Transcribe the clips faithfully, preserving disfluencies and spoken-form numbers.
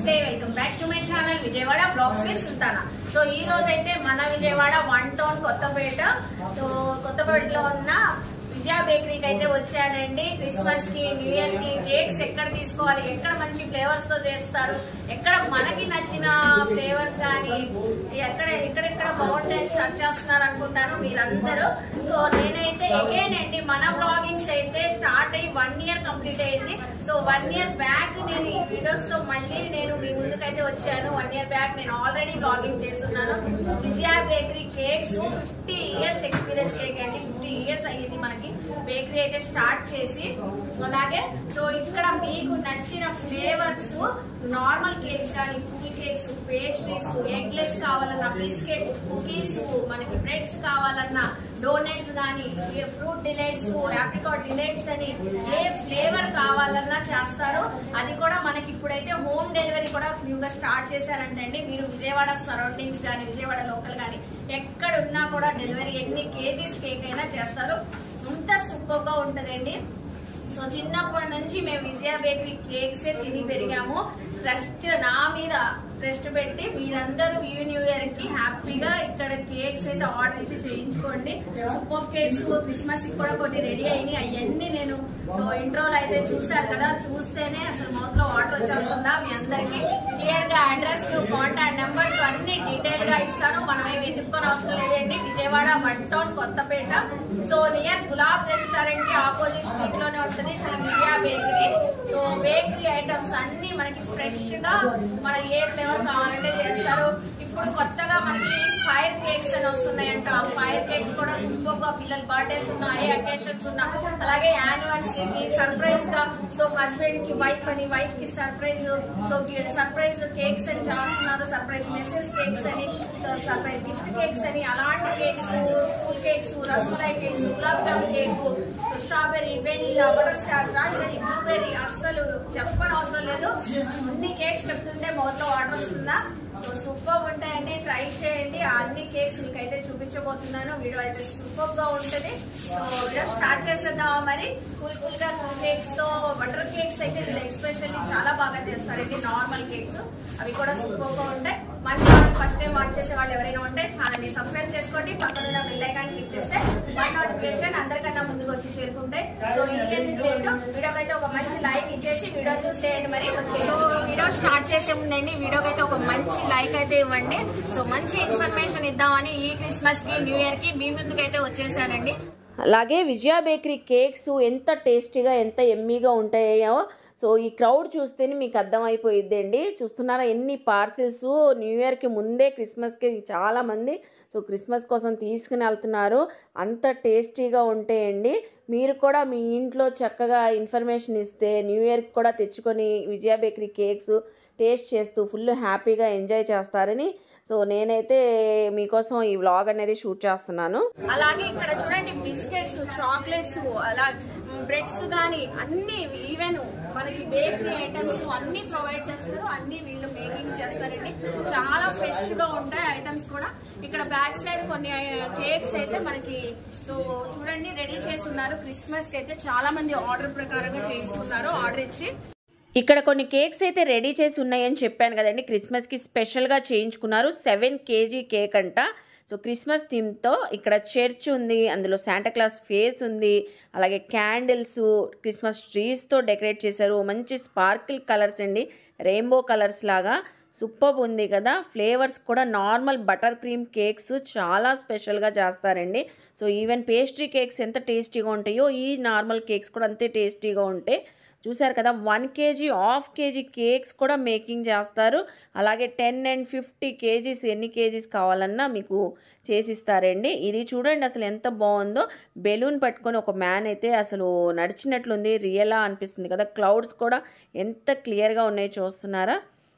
నమస్తే welcome back to my channel Vijayawada blogs with Sultana. So ఈ రోజు అయితే మన Vijayawada one town Kothapeta so కొత్తపేటలో ఉన్న విజయ బేకరీకి అయితే వచ్చానండి. క్రిస్మస్ కి న్యూ ఇయర్ కి కేక్స్ ఎక్కడ తీసుకోవాలి, ఎక్కడ మంచి ఫ్లేవర్స్ తో చేస్తారు, ఎక్కడ మనకి నచ్చిన ఫ్లేవర్స్ కానీ ఎక్కడ ఎక్కడెక్కడ బాగుంటాయని సర్చ్ చేస్తున్నారు అనుకుంటాను మీరందరూ. సో నేనైతే అగైన్ అండి మన బ్లాగింగ్స్ అయితే స్టార్ట్ అయ్యి వన్ ఇయర్ కంప్లీట్ అయింది. సో వన్ ఇయర్ బ్యాక్ నేను ఈ వీడియోస్ తో మళ్ళీ నేను మీ ముందుకైతే వచ్చాను. వన్ ఇయర్ బ్యాక్ నేను ఆల్రెడీ బ్లాగింగ్ చేస్తున్నాను. Vijaya bakery cakes fifty years experience cake అండి. ఫిఫ్టీ ఇయర్స్ అయ్యింది మనకి బేకరీ అయితే స్టార్ట్ చేసి. అలాగే సో ఇక్కడ మీకు నచ్చిన ఫ్లేవర్స్ నార్మల్ కేక్స్ కానీ కూల్ కేక్స్, పేస్ట్రీస్, ఎగ్లెస్ కావాలన్నా, బిస్కెట్స్, కుకీస్, మనకి బ్రెడ్స్ కావాలన్నా, డోనట్స్ కానీ, ఫ్రూట్ డిలైట్స్, ఆప్రికాట్ డిలైట్స్ అని ఏ ఫ్లేవర్ కావాలన్నా చేస్తారు. అది కూడా మనకి ఇప్పుడైతే హోమ్ డెలివరీ కూడా న్యూగా స్టార్ట్ చేశారంటండి. మీరు విజయవాడ సరౌండింగ్స్ కానీ విజయవాడ లోకల్ కానీ ఎక్కడ ఉన్నా కూడా డెలివరీ ఎన్ని కేజీస్ కేక్ అయినా చేస్తారు. అంత సూపర్ గా ఉంటదండి. సో చిన్నప్పటి నుంచి మేము విజయ బేకరీ కేక్స్ తిని పెరిగాము. ట్రస్ట్ నా మీద ట్రస్ట్ పెట్టి మీరందరూ ఈ న్యూ ఇయర్ కి హ్యాపీగా ఇక్కడ కేక్స్ అయితే ఆర్డర్ ఇచ్చి చేయించుకోండి. సూపర్ కేక్స్ క్రిస్మస్ కి కూడా కొన్ని రెడీ అయినాయి. అవన్నీ నేను సో ఇంట్రోలో అయితే చూసారు కదా, చూస్తేనే అసలు మౌత్ లో వాటర్ వచ్చేస్తుందా. మీ అందరికి క్లియర్ గా అడ్రస్, కాంటాక్ట్ నెంబర్స్ అన్ని డీటెయిల్ గా ఇస్తాను. మనం ఏమి ఎదుర్కొని అవసరం లేదండి. Vijayawada one town Kothapeta so near Gulab restaurant కి ఆపోజిట్ స్ట్రీట్ లోనే ఉంటుంది Shri Vijaya bakery. So bakery items అన్ని మనకి ఫ్రెష్ గా మన ఏ ఫ్లేవర్ కావాలంటే చేస్తారు. ఇప్పుడు కొత్తగా మనకి ఫైర్ కేక్స్ అని వస్తున్నాయంట. ఆ ఫైర్ కేక్స్ కూడా సూపర్ గా పిల్లల బర్త్డేస్ ఉన్నా, ఏ అకేషన్స్ ఉన్నా, అలాగే యానివర్సరీకి సర్ప్రైజ్ గా సో హస్బెండ్ కి వైఫ్ అని, వైఫ్ కి సర్ప్రైజ్ సో సర్ప్రైజ్ కేక్స్ అని చేస్తున్నారు. సర్ప్రైజ్ మెసేజ్ కేక్స్ అని, సర్ప్రైజ్ గిఫ్ట్ కేక్స్ అని, అలాంటి cakes, cool cakes, rasmalai cakes, gulab jam cake, strawberry, vanilla, butterscotch, raspberry, blueberry, అస్సలు చెప్పని అవసరం లేదు. అన్ని కేక్స్ చెప్తుంటే మౌత్ లో వాటర్ వస్తుందా. సూపర్ ఉంటాయండి, ట్రై చేయండి. అన్ని కేక్స్ మీకైతే చూపించబోతున్నాను. వీడియో అయితే సూపర్ గా ఉంటుంది. సో వీడియో స్టార్ట్ చేసేద్దామా మరి. కూల్ కూల్ గా కూల్ కేక్స్ తో బటర్ కేక్స్ అయితే వీళ్ళు ఎక్స్పెషల్లీ చాలా బాగా చేస్తారండి. నార్మల్ కేక్స్ అవి కూడా సూపర్ గా ఉంటాయి. మన ఛానల్ ఫస్ట్ టైం వాచ్ చేసే వాళ్ళు ఎవరైనా ఉంటే ఛానల్ ని సబ్స్క్రైబ్ చేసుకోండి. పక్కన ఉన్న బెల్ ఐకాన్ క్లిక్ చేస్తే వన్ నోటిఫికేషన్ అందరికన్నా ముందుకు వచ్చి చేరుకుంటాయి. సో ఇంకెందుకు వీడియోకి అయితే ఒక మంచి లైక్ ఇచ్చేసి వీడియో చూసేయండి మరి. సో వీడియో స్టార్ట్ చేసే ముందండి వీడియోకి అయితే ఒక మంచి లైక్ అయితే ఇవ్వండి. సో మంచి ఇన్ఫర్మేషన్ ఇద్దామని ఈ క్రిస్మస్ కి న్యూ ఇయర్ కి మీ ముందుకైతే వచ్చేసానండి. అలాగే విజయ బేకరీ కేక్స్ ఎంత టేస్టీగా ఎంత ఎమ్మీగా ఉంటాయో సో ఈ క్రౌడ్ చూస్తేనే మీకు అర్థమైపోయిద్దండి. చూస్తున్నారా ఎన్ని పార్సిల్స్ న్యూ ఇయర్కి ముందే క్రిస్మస్కి చాలామంది సో క్రిస్మస్ కోసం తీసుకుని వెళ్తున్నారు. అంత టేస్టీగా ఉంటాయండి. మీరు కూడా మీ ఇంట్లో చక్కగా ఇన్ఫర్మేషన్ ఇస్తే న్యూ ఇయర్కి కూడా తెచ్చుకొని విజయ బేకరీ కేక్స్ టేస్ట్ చేస్తూ ఫుల్ హ్యాపీగా ఎంజాయ్ చేస్తారని సో నేనైతే మీకోసం ఈ వ్లాగ్ అనేది షూట్ చేస్తున్నాను. అలాగే ఇక్కడ చూడండి బిస్కెట్స్, చాక్లెట్స్, అలా బ్రెడ్స్ కానీ అన్ని ఈవెన్ మనకి బేకరీ ఐటమ్స్ అన్ని ప్రొవైడ్ చేస్తారు. అన్ని వీళ్ళు మేకింగ్ చేస్తారండి. చాలా ఫ్రెష్ గా ఉంటాయి ఐటమ్స్ కూడా. ఇక్కడ బ్యాక్ సైడ్ కొన్ని కేక్స్ అయితే మనకి సో చూడండి రెడీ చేసి ఉన్నారు. క్రిస్మస్ కి అయితే చాలా మంది ఆర్డర్ ప్రకారంగా చేస్తున్నారు. ఆర్డర్ ఇచ్చి ఇక్కడ కొన్ని కేక్స్ అయితే రెడీ చేసి ఉన్నాయని చెప్పాను కదండి. క్రిస్మస్కి స్పెషల్గా చేయించుకున్నారు. సెవెన్ కేజీ కేక్ అంట. సో క్రిస్మస్ థీమ్తో ఇక్కడ చర్చ్ ఉంది, అందులో శాంటాక్లాస్ ఫేస్ ఉంది, అలాగే క్యాండిల్స్, క్రిస్మస్ ట్రీస్తో డెకరేట్ చేశారు. మంచి స్పార్కిల్ కలర్స్ అండి, రెయిన్బో కలర్స్ లాగా సూపర్ ఉంది కదా. ఫ్లేవర్స్ కూడా నార్మల్ బటర్ క్రీమ్ కేక్స్ చాలా స్పెషల్గా చేస్తారండి. సో ఈవెన్ పేస్ట్రీ కేక్స్ ఎంత టేస్టీగా ఉంటాయో ఈ నార్మల్ కేక్స్ కూడా అంతే టేస్టీగా ఉంటాయి. చూసారు కదా one KG half KG cakes కూడా మేకింగ్ చేస్తారు. అలాగే టెన్ అండ్ ఫిఫ్టీ కేజీస్ ఎన్ని కేజీస్ కావాలన్నా మీకు చేసిస్తారండి. ఇది చూడండి అసలు ఎంత బాగుందో. బెలూన్ పట్టుకొని ఒక మ్యాన్ అయితే అసలు నడిచినట్లుంది, రియలా అనిపిస్తుంది కదా. క్లౌడ్స్ కూడా ఎంత క్లియర్గా ఉన్నాయో చూస్తున్నారా.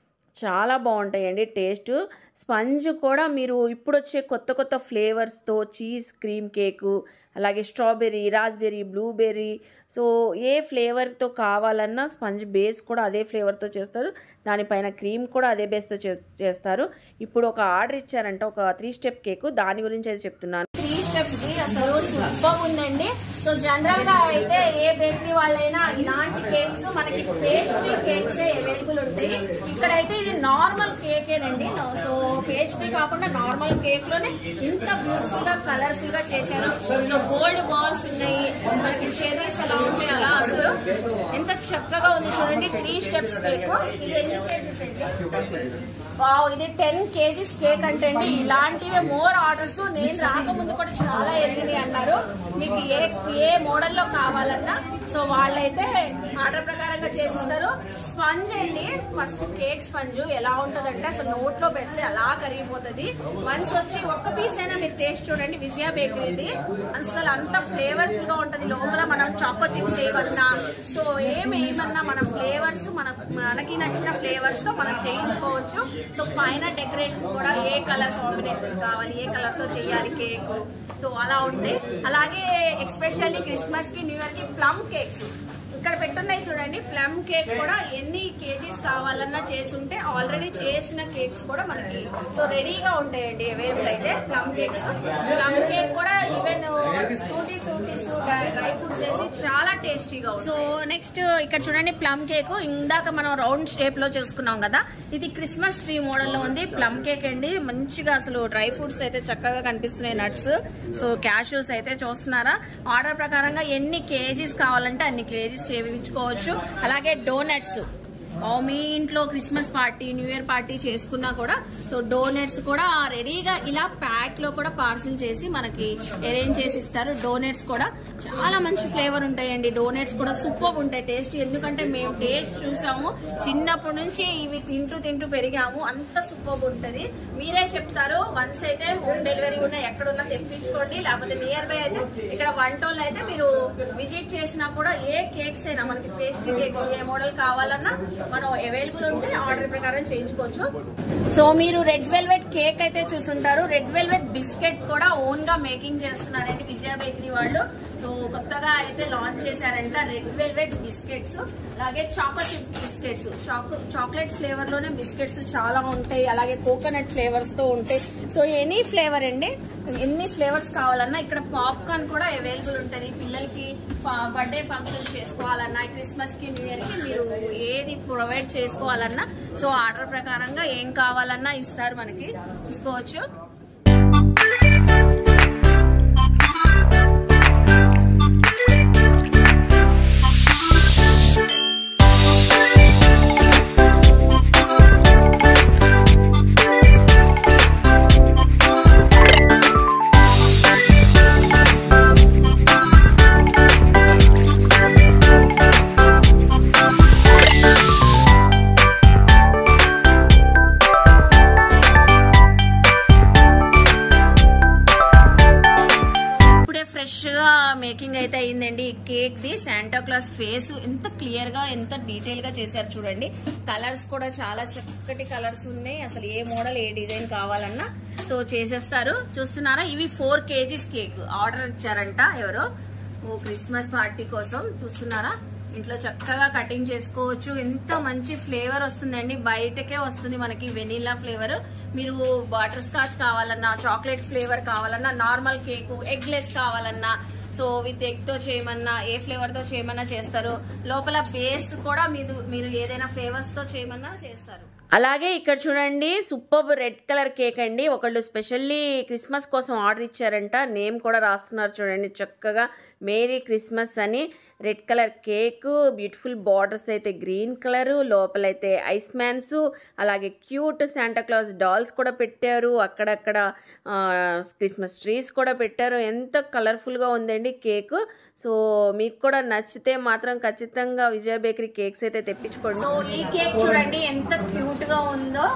చాలా బాగుంటాయండి టేస్ట్. స్పంజ్ కూడా మీరు ఇప్పుడు వచ్చే కొత్త కొత్త ఫ్లేవర్స్తో చీజ్ క్రీమ్ కేకు, అలాగే స్ట్రాబెర్రీ, రాస్బెర్రీ, బ్లూబెర్రీ సో ఏ ఫ్లేవర్తో కావాలన్నా స్పంజ్ బేస్ కూడా అదే ఫ్లేవర్తో చేస్తారు. దానిపైన క్రీమ్ కూడా అదే బేస్తో చేస్తారు. ఇప్పుడు ఒక ఆర్డర్ ఇచ్చారంట, ఒక త్రీ స్టెప్ కేకు, దాని గురించి అయితే చెప్తున్నాను. త్రీ స్టెప్స్ అసలు సూపర్ ఉందండి. సో జనరల్ గా అయితే ఏ బేకరీ వాళ్ళైనా ఇలాంటి కేక్స్ మనకి పేస్ట్రీ కేక్స్ అవైలబుల్ ఉంటాయి. ఇక్కడైతే ఇది నార్మల్ కేకేనండి. సో పేస్ట్రీ కాకుండా నార్మల్ కేక్ లోనే ఇంత బ్యూటిఫుల్ గా కలర్ఫుల్ గా చేశారు. సో గోల్డ్ బాల్స్ ఉన్నాయి, మనకి చెర్రీస్ ఎలా ఉంటాయి అలా అసలు ఎంత చక్కగా ఉంది చూడండి. Three steps cake. ఇది ఎన్ని కేజీస్ అండి? వావ్, ఇది టెన్ కేజీస్ కేక్ అంటే అండి. ఇలాంటివే మోర్ ఆర్డర్స్ నేను రాకముందు కూడా చాలా వెళ్ళినాయి అన్నారు. మీకు ఏ ఏ మోడల్లో కావాలన్నా సో వాళ్ళైతే ఆర్డర్ ప్రకారంగా చేసిస్తారు. స్పంజ్ అండి, ఫస్ట్ కేక్ స్పంజ్ ఎలా ఉంటదంటే అసలు నోట్లో పెడితే అలా కరిగిపోతుంది. వన్స్ వచ్చి ఒక్క పీస్ అయినా మీరు టేస్ట్ చూడండి. విజయ బేకరీది అసలు అంత ఫ్లేవర్ఫుల్ గా ఉంటది. లోపల మనం చాకో చిప్స్ ఏమన్నా సో ఏమి ఏమన్నా మన ఫ్లేవర్స్ మన మనకి నచ్చిన ఫ్లేవర్స్ తో మనం చేయించుకోవచ్చు. సో పైన డెకరేషన్ కూడా ఏ కలర్ కాంబినేషన్ కావాలి, ఏ కలర్ తో చేయాలి కేక్, సో అలా ఉంటాయి. అలాగే ఎస్పెషల్లీ క్రిస్మస్ కి న్యూ ఇయర్ కి ప్లమ్ కేక్స్ ఇక్కడ పెట్టున్నాయి చూడండి. ప్లమ్ కేక్ కూడా ఎన్ని కేజీస్ కావాలన్నా చేసుంటే ఆల్రెడీ చేసిన కేక్స్ కూడా మనకి సో రెడీగా ఉంటాయండి అవైలబుల్ అయితే ప్లమ్ కేక్స్. ప్లమ్ కేక్ కూడా even fruity fruities dry fruits వేసి చాలా టేస్టీగా ఉంది. సో నెక్స్ట్ ఇక్కడ చూడండి ప్లమ్ కేక్. ఇందాక మనం రౌండ్ షేప్ లో చేసుకున్నాం కదా, ఇది క్రిస్మస్ ట్రీ మోడల్ లో ఉంది ప్లమ్ కేక్ అండి. మంచిగా అసలు డ్రై ఫ్రూట్స్ అయితే చక్కగా కనిపిస్తున్నాయి, నట్స్, సో క్యాష్యూస్ అయితే చూస్తున్నారా. ఆర్డర్ ప్రకారంగా ఎన్ని కేజీస్ కావాలంటే అన్ని కేజీస్ చేయించుకోవచ్చు. అలాగే డోనట్స్ మీ ఇంట్లో Christmas party new year party చేసుకున్నా కూడా సో డోనట్స్ కూడా రెడీగా ఇలా ప్యాక్ లో కూడా పార్సిల్ చేసి మనకి అరేంజ్ చేసి ఇస్తారు. డోనట్స్ కూడా చాలా మంచి ఫ్లేవర్ ఉంటాయండి. డోనట్స్ కూడా సూపర్ ఉంటాయి టేస్ట్. ఎందుకంటే మేము టేస్ట్ చూసాము, చిన్నప్పటి నుంచి ఇవి తింటూ తింటూ పెరిగాము, అంత సూపర్ ఉంటది. మీరే చెప్తారు. వన్స్ అయితే హోమ్ డెలివరీ కూడా ఎక్కడున్నా తెప్పించుకోండి. లేకపోతే నియర్ బై అయితే ఇక్కడ వన్ టౌన్ అయితే మీరు విజిట్ చేసినా కూడా ఏ కేక్స్ అయినా మనకి పేస్ట్రీ కేక్స్ ఏ మోడల్ కావాలన్నా మనం అవైలబుల్ ఉంటే ఆర్డర్ ప్రకారం చేయించుకోవచ్చు. సో మీరు రెడ్ వెల్వెట్ కేక్ అయితే చూసుంటారు. రెడ్ వెల్వెట్ బిస్కెట్ కూడా ఓన్ గా మేకింగ్ చేస్తున్నారండి విజయ బేకరీ వాళ్ళు. సో కొత్తగా అయితే లాంచ్ చేశారంట రెడ్ వెల్వెట్ బిస్కెట్స్. అలాగే choco chip biscuits, chocolate flavour లోనే బిస్కెట్స్ చాలా ఉంటాయి. అలాగే కోకోనట్ ఫ్లేవర్స్ తో ఉంటాయి. సో ఎనీ ఫ్లేవర్ అండి, ఎన్ని ఫ్లేవర్స్ కావాలన్నా ఇక్కడ పాప్కార్న్ కూడా అవైలబుల్ ఉంటుంది. పిల్లలకి బర్త్డే ఫంక్షన్ చేసుకోవాలన్నా, క్రిస్మస్ కి న్యూ ఇయర్ కి మీరు ఏది ప్రొవైడ్ చేసుకోవాలన్నా సో ఆర్డర్ ప్రకారంగా ఏం కావాలన్నా ఇస్తారు, మనకి చూసుకోవచ్చు. మేకింగ్ అయితే అయిందండి ఈ కేక్ ది. శాంటా క్లాస్ ఫేస్ ఎంత క్లియర్ గా ఎంత డీటెయిల్ గా చేశారు చూడండి. కలర్స్ కూడా చాలా చక్కటి కలర్స్ ఉన్నాయి. అసలు ఏ మోడల్ ఏ డిజైన్ కావాలన్నా సో చేసేస్తారు. చూస్తున్నారా, ఇవి ఫోర్ కేజీస్ కేక్ ఆర్డర్ ఇచ్చారంట ఎవరో ఓ క్రిస్మస్ పార్టీ కోసం. చూస్తున్నారా, ఇంట్లో చక్కగా కటింగ్ చేసుకోవచ్చు. ఎంత మంచి ఫ్లేవర్ వస్తుందండి, బయటకే వస్తుంది మనకి వెనీలా ఫ్లేవర్. మీరు బటర్ స్కాచ్ కావాలన్నా, చాక్లెట్ ఫ్లేవర్ కావాలన్నా, నార్మల్ కేక్ ఎగ్లెస్ కావాలన్నా సో విత్ ఎగ్ తో చేయమన్నా, ఏ ఫ్లేవర్ తో చేయమన్నా చేస్తారు. లోపల బేస్ కూడా మీరు మీరు ఏదైనా ఫ్లేవర్స్ తో చేయమన్నా చేస్తారు. అలాగే ఇక్కడ చూడండి సూపర్ రెడ్ కలర్ కేక్ అండి. ఒకళ్ళు స్పెషల్లీ క్రిస్మస్ కోసం ఆర్డర్ ఇచ్చారంట. నేమ్ కూడా రాస్తున్నారు చూడండి చక్కగా, మేరీ క్రిస్మస్ అని. Red colour cake, beautiful borders అయితే గ్రీన్ కలరు, లోపలైతే ఐస్ మ్యాన్స్, అలాగే క్యూట్ శాంటా క్లాస్ డాల్స్ కూడా పెట్టారు. అక్కడక్కడ క్రిస్మస్ ట్రీస్ కూడా పెట్టారు. ఎంత కలర్ఫుల్గా ఉందండి కేక్. సో మీకు కూడా నచ్చితే మాత్రం ఖచ్చితంగా విజయ బేకరీ కేక్స్ అయితే తెప్పించుకోండి. సో ఈ కేక్ చూడండి ఎంత క్యూట్ గా ఉందో.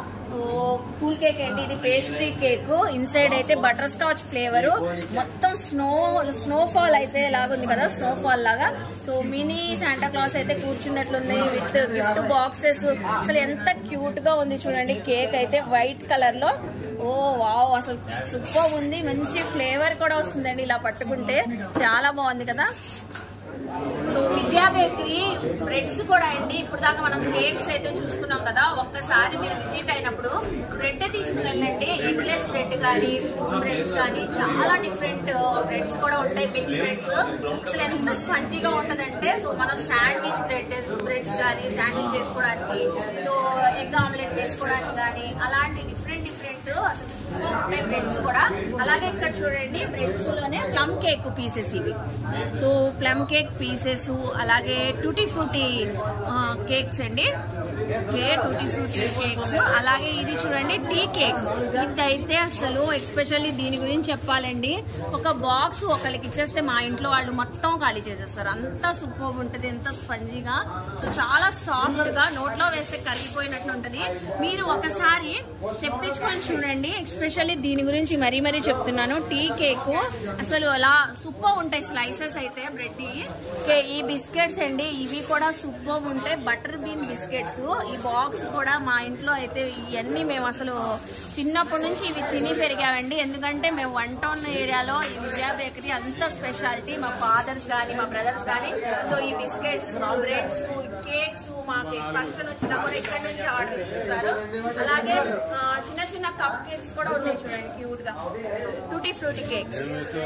కూల్ కేక్ అండి ఇది, పేస్ట్రీ కేక్. ఇన్సైడ్ అయితే బటర్ స్కాచ్ ఫ్లేవర్, మొత్తం స్నో స్నోఫాల్ అయితే లాగుంది కదా, స్నోఫాల్ లాగా. సో మినీ శాంటా క్లాస్ అయితే కూర్చున్నట్లున్నాయి విత్ గిఫ్ట్ బాక్సెస్. అసలు ఎంత క్యూట్ గా ఉంది చూడండి. కేక్ అయితే వైట్ కలర్ లో. ఓ వావ్, అసలు సూపర్ ఉంది. మంచి ఫ్లేవర్ కూడా వస్తుందండి ఇలా పట్టుకుంటే, చాలా బాగుంది కదా. సో విజయ బేకరీ బ్రెడ్స్ కూడా అండి, ఇప్పుడు దాకా మనం కేక్స్ అయితే చూసుకున్నాం కదా, ఒక్కసారి మీరు విజిట్ అయినప్పుడు బ్రెడ్ తీసుకుని వెళ్ళండి. ఎగ్లెస్ బ్రెడ్ కానీ ఫ్రూట్ బ్రెడ్స్ కానీ చాలా డిఫరెంట్ బ్రెడ్స్ కూడా ఉంటాయి. మిల్క్ బ్రెడ్స్ అసలు ఎంత స్పంజీగా ఉంటదంటే, సో మనం శాండ్విచ్ బ్రెడ్ బ్రెడ్స్ కానీ శాండ్విచ్ చేసుకోవడానికి, సో ఎగ్ ఆమ్లెట్ వేసుకోవడానికి కానీ అలాంటి డిఫరెంట్ డిఫరెంట్ అసలు సూపర్ ఉంటాయి బ్రెడ్స్ కూడా. అలాగే ఇక్కడ చూడండి బ్రెడ్స్ లోనే ప్లమ్ కేక్ పీసెస్ ఇవి. సో ప్లమ్ కేక్ పీసెస్, అలాగే టూటీ ఫ్రూటీ కేక్స్ అండి, ఓకే టూటీ ఫ్రూటీ కేక్స్. అలాగే ఇది చూడండి టీ కేక్. ఇదైతే అసలు ఎస్పెషల్లీ దీని గురించి చెప్పాలండి, ఒక బాక్స్ ఒకళ్ళకి ఇచ్చేస్తే మా ఇంట్లో వాళ్ళు మొత్తం ఖాళీ చేసేస్తారు. అంత సూపర్ ఉంటుంది, ఎంత స్పంజీగా, సో చాలా సాఫ్ట్ గా నోట్లో వేస్తే కరిగిపోయినట్టు ఉంటుంది. మీరు ఒకసారి తెప్పించుకొని చూడండి. ఎస్పెషల్లీ దీని గురించి మరీ మరీ చెప్తున్నాను. టీ కేక్ అసలు అలా సూపర్ ఉంటాయి స్లైసెస్ అయితే బ్రెడ్. ఈ బిస్కెట్స్ అండి, ఇవి కూడా సూపర్ ఉంటాయి. Butter bean biscuits. ఈ బాక్స్ కూడా మా ఇంట్లో అయితే ఇవన్నీ మేము అసలు చిన్నప్పటి నుంచి ఇవి తిని పెరిగామండి. ఎందుకంటే మేము వన్ టౌన్ ఏరియాలో ఈ విజయ బేకరీ అంత స్పెషాలిటీ. మా ఫాదర్స్ కానీ మా బ్రదర్స్ కానీ సో ఈ బిస్కెట్స్, బ్రెడ్స్, కేక్స్ మాకు ఫంక్షన్ వచ్చినా కూడా ఇక్కడ నుంచి ఆర్డర్ ఇస్తున్నారు. అలాగే చిన్న చిన్న కప్ కేక్స్ కూడా ఉన్నాయి చూడండి, క్యూట్ గా టూటీ ఫ్రూటీ కేక్స్.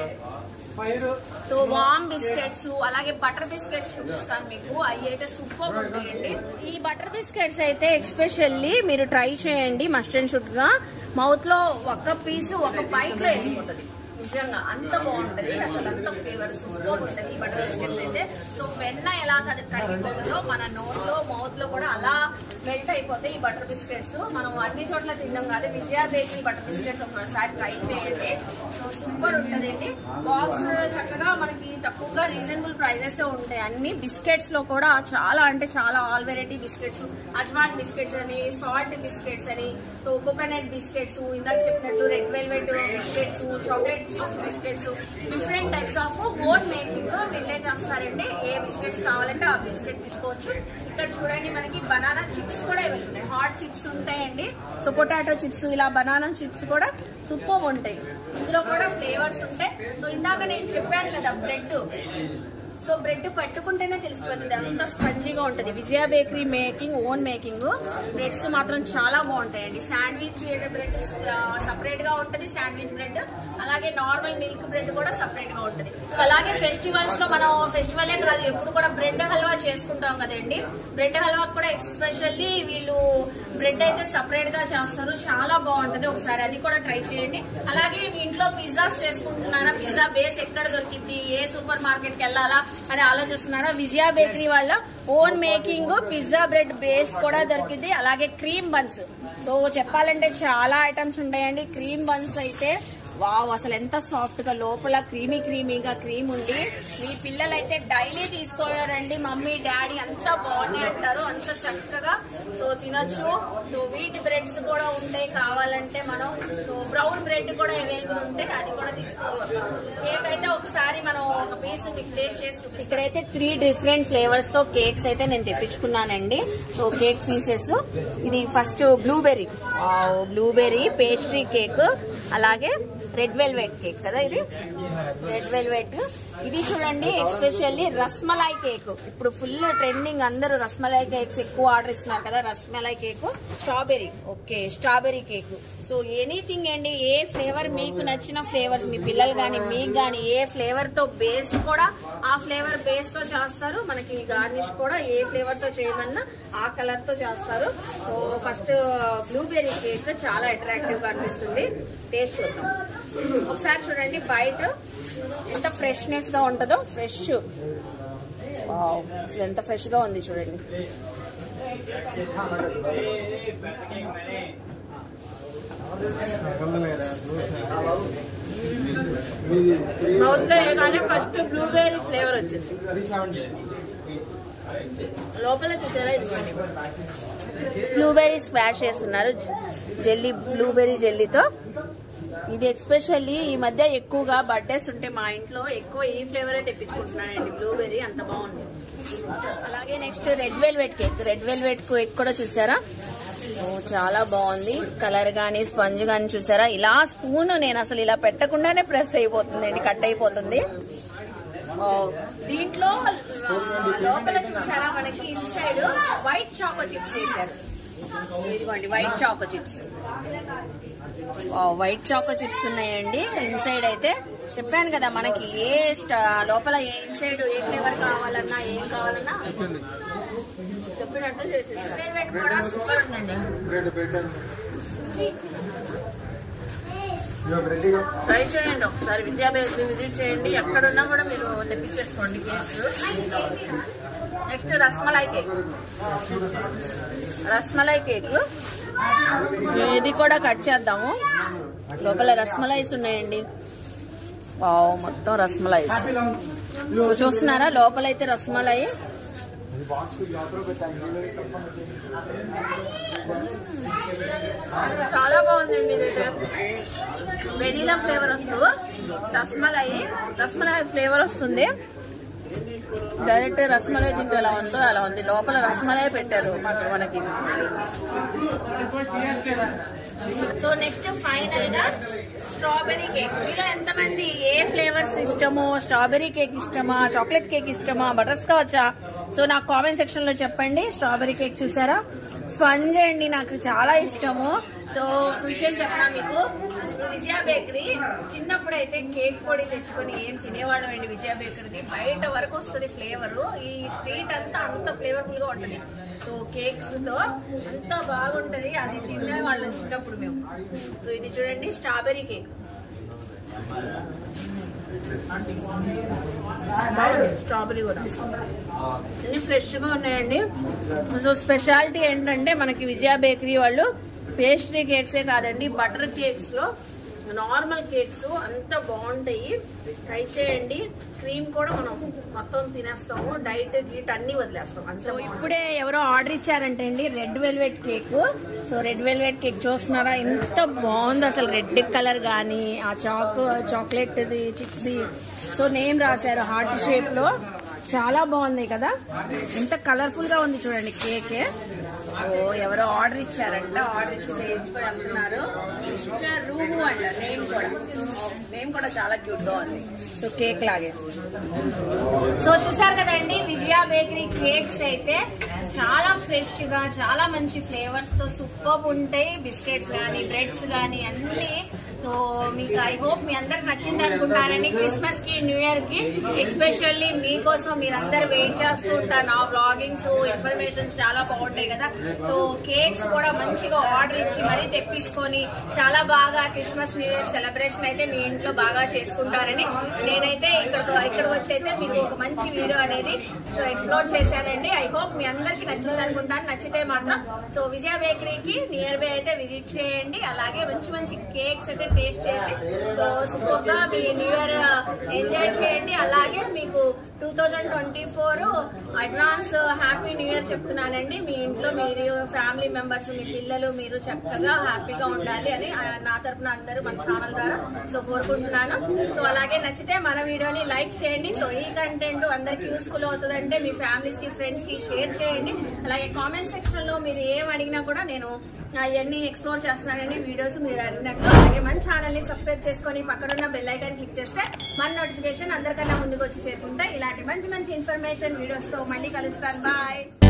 సో వామ్ బిస్కెట్స్, అలాగే బటర్ బిస్కెట్స్ చూపిస్తాను మీకు. అవి అయితే సూపర్ ఉంటాయండి. ఈ బటర్ బిస్కెట్స్ అయితే ఎస్పెషల్లీ మీరు ట్రై చేయండి. మస్ట్ అండ్ షుడ్ గా మౌత్ లో ఒక పీస్ ఒక బైట్ లో వెళ్ళిపోతుంది. నిజంగా అంత బాగుంటది, అసలు అంత ఫ్లేవర్ సూపర్ ఉంటది ఈ బటర్ బిస్కెట్స్ అయితే. సో వెన్న ఎలా కరిగిపోతుందో మన నోట్లో మౌత్ లో కూడా అలా మెల్ట్ అయిపోతాయి ఈ బటర్ బిస్కెట్స్. మనం అన్ని చోట్ల తిన్నాం కాదు, విజయ బేకరీ బటర్ బిస్కెట్స్ ఒకసారి ట్రై చేయండి. సో సూపర్ ఉంటదండి. బాక్స్ చక్కగా మనకి తక్కువగా రీజనబుల్ ప్రైజెస్ ఉంటాయి. అన్ని బిస్కెట్స్ లో కూడా చాలా అంటే చాలా all variety biscuits, ajwain biscuits అని, సాల్ట్ బిస్కెట్స్ అని, సో కోకోనట్ బిస్కెట్స్, ఇందాక చెప్పినట్టు red velvet biscuits, chocolate chips biscuits, different types of own making వీళ్ళే చేస్తారండి. ఏ బిస్కెట్స్ కావాలంటే ఆ బిస్కెట్ తీసుకోవచ్చు. ఇక్కడ చూడండి మనకి బనానా చిప్స్ కూడా అవైలబుల్ ఉన్నాయి. హాట్ చిప్స్ ఉంటాయండి, సో పొటాటో చిప్స్, ఇలా బనానా చిప్స్ కూడా సూపర్ ఉంటాయి. ఇందులో కూడా ఫ్లేవర్స్ ఉంటాయి. సో ఇందాక నేను చెప్పాను కదా బ్రెడ్, సో బ్రెడ్ పట్టుకుంటేనే తెలిసిపోతుంది అంత స్పంజీగా ఉంటుంది. Vijaya bakery making own making breads మాత్రం చాలా బాగుంటాయండి. శాండ్విచ్ బ్రెడ్ సపరేట్ గా ఉంటుంది, శాండ్విచ్ బ్రెడ్. అలాగే నార్మల్ మిల్క్ బ్రెడ్ కూడా సపరేట్ గా ఉంటుంది. అలాగే ఫెస్టివల్స్ లో మనం ఫెస్టివలే కాదు ఎప్పుడు కూడా బ్రెడ్ హల్వా చేసుకుంటాం కదండి. బ్రెడ్ హల్వా కూడా ఎస్పెషల్లీ వీళ్ళు బ్రెడ్ అయితే సపరేట్ గా చేస్తారు, చాలా బాగుంటది. ఒకసారి అది కూడా ట్రై చేయండి. అలాగే మీ ఇంట్లో పిజ్జాస్ చేసుకుంటున్నారా, పిజ్జా బేస్ ఎక్కడ దొరికింది, ఏ సూపర్ మార్కెట్ కి వెళ్ళాలా అని ఆలోచిస్తున్నారా, విజయ బేకరీ వాళ్ళ own making pizza bread base కూడా దొరికింది. అలాగే క్రీమ్ బన్స్, సో చెప్పాలంటే చాలా ఐటమ్స్ ఉంటాయండి. క్రీమ్ బన్స్ అయితే వావ్, అసలు ఎంత సాఫ్ట్ గా లోపల క్రీమీ క్రీమీగా క్రీమ్ ఉండి మీ పిల్లలు అయితే డైలీ తీసుకోవాలండి. మమ్మీ డాడీ అంత బాగుంది అంటారు, అంత చక్కగా సో తినొచ్చు. సో వీట్ బ్రెడ్స్ కూడా ఉంటాయి కావాలంటే మనం. సో బ్రౌన్ బ్రెడ్ కూడా అవైలబుల్ ఉంటే అది కూడా తీసుకోవచ్చు. కేక్ అయితే ఒకసారి మనం ఒక పీస్ మీకు టేస్ట్ చేసి చూపిస్తాం. ఇక్కడైతే త్రీ డిఫరెంట్ ఫ్లేవర్స్ తో కేక్స్ అయితే నేను తెప్పించుకున్నానండి. సో కేక్ పీసెస్, ఇది first blueberry blueberry pastry cake, అలాగే రెడ్ వెల్వెట్ కేక్ కదా ఇది, రెడ్ వెల్వెట్. ఇది చూడండి ఎస్పెషల్లీ రస్మలై కేక్, ఇప్పుడు ఫుల్ ట్రెండింగ్, అందరూ రస్మలై కేక్స్ ఎక్కువ ఆర్డర్ ఇస్తున్నారు కదా. Rasmalai cake, strawberry, okay strawberry cake. So anything అండి, ఏ ఫ్లేవర్ మీకు నచ్చిన ఫ్లేవర్స్ మీ పిల్లలు కానీ మీకు కానీ ఏ ఫ్లేవర్ తో బేస్ కూడా ఆ ఫ్లేవర్ బేస్ తో చేస్తారు. మనకి గార్నిష్ కూడా ఏ ఫ్లేవర్ తో చేయమన్నా ఆ కలర్ తో చేస్తారు. సో ఫస్ట్ బ్లూబెర్రీ కేక్ చాలా అట్రాక్టివ్ గా అనిపిస్తుంది, టేస్ట్ చూద్దాం. ఒకసారి చూడండి బయట ఎంత ఫ్రెష్నెస్ గా ఉంటుందో, ఫ్రెష్ అసలు ఎంత ఫ్రెష్ గా ఉంది చూడండి. మౌత్ లో వేయగానే ఫస్ట్ బ్లూబెర్రీ ఫ్లేవర్ వచ్చింది. లోపల చూసారా, ఇదిగోండి బ్లూబెర్రీ స్మాష్ చేస్తున్నారు జెల్లీ, బ్లూబెర్రీ జెల్లీతో. ఇది ఎస్పెషల్లీ ఈ మధ్య ఎక్కువగా బర్త్డేస్ ఉంటే మా ఇంట్లో ఎక్కువ ఈ ఫ్లేవర్ తెప్పించుకుంటున్నానండి, బ్లూబెర్రీ, అంత బాగుంది. అలాగే next red velvet cake, red velvet cake కూడా చూసారా, ఓ చాలా బాగుంది. కలర్ గానీ స్పంజ్ గానీ చూసారా, ఇలా స్పూన్ నేను అసలు ఇలా పెట్టకుండానే ప్రెస్ అయిపోతుంది అండి, కట్ అయిపోతుంది. దీంట్లో లోపల చూసారా మనకి ఇన్సైడ్ వైట్ చాకో చిప్స్ వేసారు. ఇదిగోండి white choco chips, white choco chips ఉన్నాయండి. ఇన్సైడ్ అయితే చెప్పాను కదా మనకి ఏ లోపల ఏ ఇన్సైడ్ ఏ ఫ్లేవర్ కావాలన్నా ఏం కావాలన్నా చెప్పినట్టు చేసేసారు. కూడా సూపర్ ఉందండి. ట్రై చేయండి ఒకసారి, విజయ బేకరీ విజిట్ చేయండి. ఎక్కడున్నా కూడా మీరు తెప్పించేసుకోండి cakes. Next rasmalai cake, rasmalai cake ఇది కూడా కట్ చేద్దాము. లోపల రస్మలైస్ ఉన్నాయండి. వావ్, మొత్తం రస్మలైస్. సో చూస్తున్నారా లోపలైతే రస్మలై. చాలా బాగుందండి. ఇదైతే వెనీలా ఫ్లేవర్ వస్తూ రస్మలై రస్మలై ఫ్లేవర్ వస్తుంది. డైరెక్ట్ రస్మలై తింటే ఎలా ఉందో అలా ఉంది. లోపల రస్మలై పెట్టారు మనకి. సో నెక్స్ట్ ఫైనల్ గా స్ట్రాబెరీ కేక్. మీలో ఎంతమంది ఏ ఫ్లేవర్స్ ఇష్టమో, స్ట్రాబెరీ కేక్ ఇష్టమా, చాక్లెట్ కేక్ ఇష్టమా, బటర్ స్కాచా? సో నాకు కామెంట్ సెక్షన్ లో చెప్పండి. స్ట్రాబెరీ కేక్ చూసారా, స్పంజ్ అండి, నాకు చాలా ఇష్టము. సో విషయం చెప్పనా మీకు, విజయ బేకరీ చిన్నప్పుడు అయితే కేక్ పొడి తెచ్చుకొని ఏం తినేవాళ్ళం అండి. విజయ బేకరీది బయట వరకు వస్తుంది ఫ్లేవర్. ఈ స్ట్రీట్ అంతా అంత ఫ్లేవర్ఫుల్ గా ఉంటది. సో కేక్స్ తో అంత బాగుంటది. అది తినేవాళ్ళం చిన్నప్పుడు మేము. సో ఇది చూడండి స్ట్రాబెరీ కేక్, స్ట్రాబెరీ కూడా అన్ని ఫ్రెష్ గా ఉన్నాయండి. సో స్పెషాలిటీ ఏంటంటే మనకి విజయ బేకరీ వాళ్ళు పేస్ట్రీ కేక్సే కాదండి, బటర్ కేక్స్ లో నార్మల్ కేక్స్ అంత బాగుంటాయి. ట్రై చేయండి. క్రీమ్ కూడా మనం మొత్తం తినేస్తాము, డైట్ గీట్ అన్ని వదిలేస్తాం. సో ఇప్పుడే ఎవరో ఆర్డర్ ఇచ్చారంటే అండి red velvet cake. So red velvet cake చూస్తున్నారా ఎంత బాగుంది అసలు. రెడ్ కలర్ గానీ ఆ చాక్ చాక్లెట్ది చిప్ది సో నేమ్ రాశారు హార్ట్ షేప్ లో. చాలా బాగుంది కదా, ఎంత కలర్ఫుల్ గా ఉంది చూడండి కేక్. సో ఎవరో ఆర్డర్ ఇచ్చారంట, ఆర్డర్ ఇచ్చి చేయించుకొని వెళ్తున్నారు. మిస్టర్ రూబు అంట నేమ్ కూడా. నేమ్ కూడా చాలా క్యూట్ గా ఉంది. సో కేక్ లాగే. సో చూసారు కదండి విజయ బేకరీ కేక్స్ అయితే చాలా ఫ్రెష్ గా చాలా మంచి ఫ్లేవర్స్ తో సూపర్ ఉంటాయి. బిస్కెట్స్ గానీ బ్రెడ్స్ గానీ అన్ని. సో మీకు ఐ హోప్ మీ అందరికి నచ్చింది అనుకుంటానండి. క్రిస్మస్ కి న్యూ ఇయర్ కి ఎస్పెషల్లీ మీకోసం మీరందరూ వెయిట్ చేస్తూ ఉంటారు. నా వ్లాగింగ్స్ ఇన్ఫర్మేషన్స్ చాలా బాగుంటాయి కదా. సో కేక్స్ కూడా మంచిగా ఆర్డర్ ఇచ్చి మరీ తెప్పించుకొని చాలా బాగా క్రిస్మస్ న్యూ ఇయర్ సెలబ్రేషన్ అయితే మీ ఇంట్లో బాగా చేసుకుంటారని నేనైతే ఇక్కడ ఇక్కడ వచ్చి అయితే మీకు ఒక మంచి వీడియో అనేది సో ఎక్స్ప్లోర్ చేశానండి. ఐ హోప్ మీ అందరికి నచ్చింది అనుకుంటాను. నచ్చితే మాత్రం సో విజయ బేకరీకి నియర్ బై అయితే విజిట్ చేయండి. అలాగే మంచి మంచి కేక్స్ అయితే టేస్ట్ చేసి సో సూపర్ గా మీ న్యూ ఇయర్ ఎంజాయ్ చేయండి. అలాగే మీకు two thousand twenty four advance happy new year చెప్తున్నానండి. మీ ఇంట్లో మీరు ఫ్యామిలీ మెంబర్స్ మీ పిల్లలు మీరు చక్కగా హ్యాపీగా ఉండాలి అని నా తరపున అందరూ మన ఛానల్ ద్వారా సో కోరుకుంటున్నాను. సో అలాగే నచ్చితే మన వీడియోని లైక్ చేయండి. సో ఈ కంటెంట్ అందరికి యూస్ఫుల్ అవుతుందంటే మీ ఫ్యామిలీస్ కి ఫ్రెండ్స్ కి షేర్ చేయండి. అలాగే కామెంట్ సెక్షన్ లో మీరు ఏం అడిగినా కూడా నేను అవన్నీ ఎక్స్ప్లోర్ చేస్తున్నానండి వీడియోస్ మీరు అడిగినట్లు. అలాగే మన ఛానల్ ని సబ్స్క్రైబ్ చేసుకొని పక్కనున్న బెల్ ఐకాన్ క్లిక్ చేస్తే మన నోటిఫికేషన్ అందరికన్నా ముందుకు వచ్చి చేరుకుంటే ఇలాంటి మంచి మంచి ఇన్ఫర్మేషన్ వీడియోస్ తో మళ్ళీ కలుస్తాను. బాయ్.